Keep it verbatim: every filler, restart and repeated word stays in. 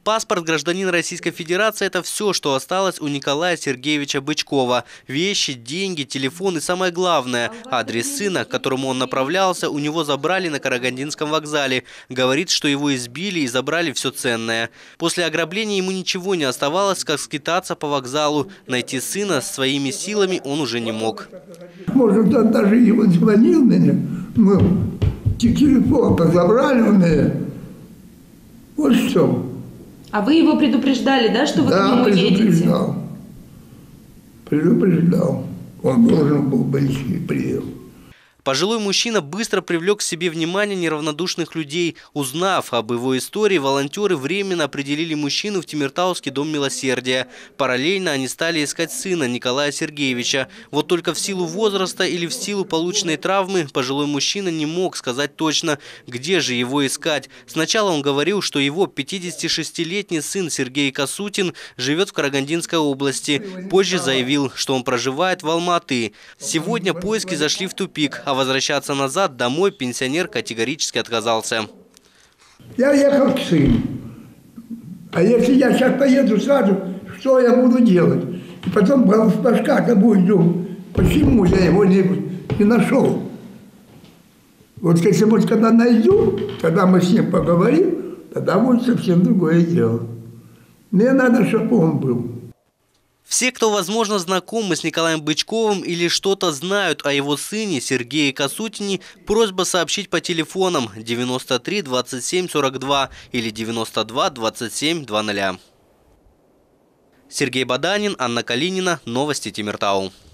Паспорт гражданина Российской Федерации – это все, что осталось у Николая Сергеевича Бычкова. Вещи, деньги, телефон и, самое главное, адрес сына, к которому он направлялся, у него забрали на Карагандинском вокзале. Говорит, что его избили и забрали все ценное. После ограбления ему ничего не оставалось, как скитаться по вокзалу. Найти сына своими силами он уже не мог. Может, он даже его звонил мне, ну, телефон забрали у меня. Вот что. А вы его предупреждали, да, что вы да, к нему едете? предупреждал. Предупреждал. Он должен был бы идти, приехал. Пожилой мужчина быстро привлек к себе внимание неравнодушных людей. Узнав об его истории, волонтеры временно определили мужчину в Темиртауский дом милосердия. Параллельно они стали искать сына Николая Сергеевича. Вот только в силу возраста или в силу полученной травмы пожилой мужчина не мог сказать точно, где же его искать. Сначала он говорил, что его пятидесятишестилетний сын Сергей Касутин живет в Карагандинской области. Позже заявил, что он проживает в Алматы. Сегодня поиски зашли в тупик, а возвращаться назад домой пенсионер категорически отказался. Я ехал к сыну. А если я сейчас поеду сразу, что я буду делать? И потом башка будет думать, почему я его не, не нашел. Вот если вот когда найду, тогда мы с ним поговорим, тогда будет совсем другое дело. Мне надо, чтобы он был. Все, кто, возможно, знакомы с Николаем Бычковым или что-то знают о его сыне Сергее Касутине, просьба сообщить по телефонам девяносто три двадцать семь сорок два или девяносто два двадцать семь двадцать. Сергей Баданин, Анна Калинина. Новости Темиртау.